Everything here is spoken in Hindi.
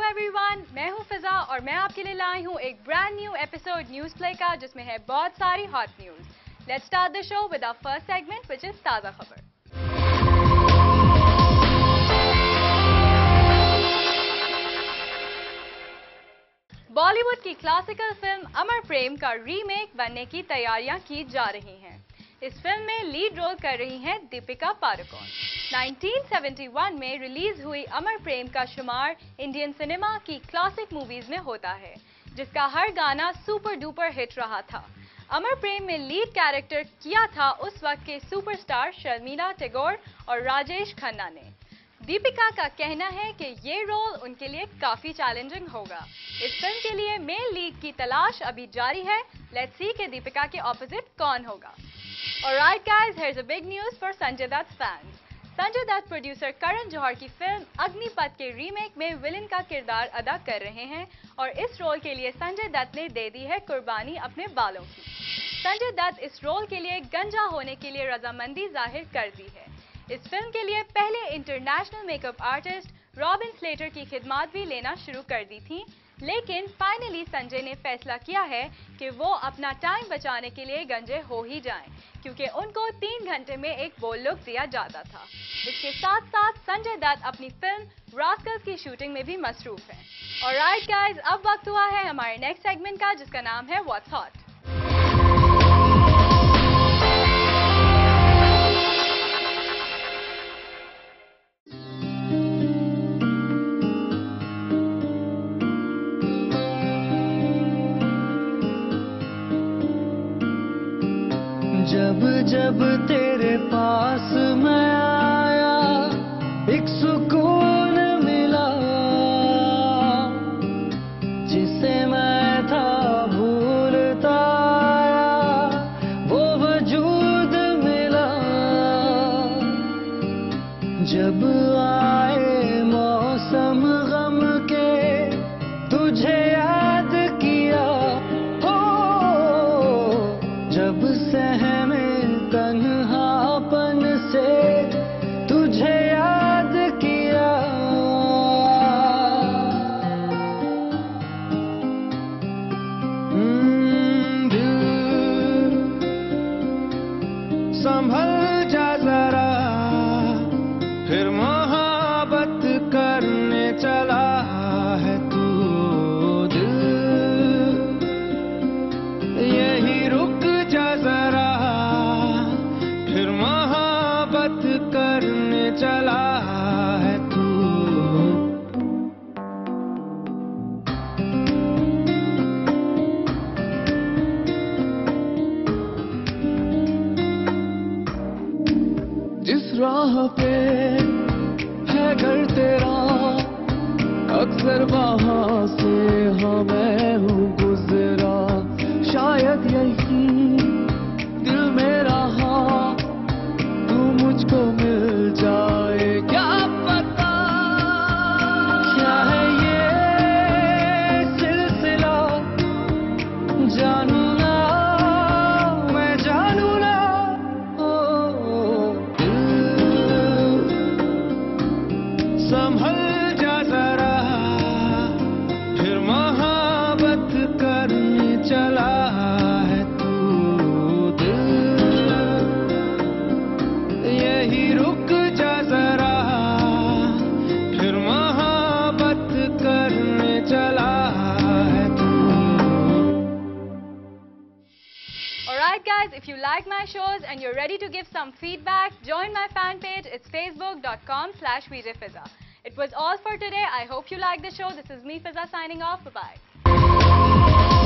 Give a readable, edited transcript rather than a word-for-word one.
एवरीवन, मैं हूं फिजा और मैं आपके लिए लाई हूं एक brand new episode news play का जिसमें है बहुत सारी hot news. Let's start the show with our first segment which is ताजा खबर। बॉलीवुड की क्लासिकल फिल्म अमर प्रेम का रीमेक बनने की तैयारियां की जा रही हैं। इस फिल्म में लीड रोल कर रही हैं दीपिका पादुकोण। 1971 में रिलीज हुई अमर प्रेम का शुमार इंडियन सिनेमा की क्लासिक मूवीज में होता है, जिसका हर गाना सुपर डुपर हिट रहा था। अमर प्रेम में लीड कैरेक्टर किया था उस वक्त के सुपरस्टार शर्मिला टैगोर और राजेश खन्ना ने। दीपिका का कहना है कि ये रोल उनके लिए काफी चैलेंजिंग होगा। इस फिल्म के लिए मेल लीड की तलाश अभी जारी है। लेट्स सी कि दीपिका के ऑपोजिट कौन होगा। Alright guys, here's a big news for Sanjay Dutt's fans. Sanjay Dutt producer Karan Johar की फिल्म अग्निपथ के रीमेक में विलन का किरदार अदा कर रहे हैं और इस रोल के लिए संजय दत्त ने दे दी है कुर्बानी अपने बालों की। संजय दत्त इस रोल के लिए गंजा होने के लिए रजामंदी जाहिर कर दी है। इस फिल्म के लिए पहले international makeup artist Robin Slater की खिदमत भी लेना शुरू कर दी थी, लेकिन फाइनली संजय ने फैसला किया है कि वो अपना टाइम बचाने के लिए गंजे हो ही जाएं, क्योंकि उनको 3 घंटे में एक बोल्ड लुक दिया जाता था। इसके साथ साथ संजय दत्त अपनी फिल्म रास्कल्स की शूटिंग में भी मसरूफ हैं। ऑलराइट गाइस, अब वक्त हुआ है हमारे नेक्स्ट सेगमेंट का, जिसका नाम है व्हाट्स हॉट। जब जब तेरे पास मैं आया एक सुकून मिला, जिसे मैं था भूलता आया वो वजूद मिला। जब आए मौसम गम के तुझे याद किया हो, जब सहमे तन्हापन से तुझे याद किया। दिल संभल जा जरा, फिर मोहब्बत करने चला है तू। दिल यही रुक जा जरा, फिर मोहब्बत करने चला है तू। जिस राह पे है घर तेरा, अक्सर वहां से हाँ मैं हूँ गुजरा। शायद यही दिल मेरा हाँ तू मुझको मिल जाए, क्या पता क्या है ये सिलसिला। जानू ना मैं जानू ना, ओ दिल संभल जा जरा, फिर मोहब्बत करने चला है तू। दिल यही रुक जा जरा, फिर मोहब्बत करने चला है तू। Alright guys, if you like my shows and you're ready to give some feedback, join my fan page. It's facebook.com/VJFiza. It was all for today. I hope you liked the show. This is me, Fiza, signing off. Bye-bye.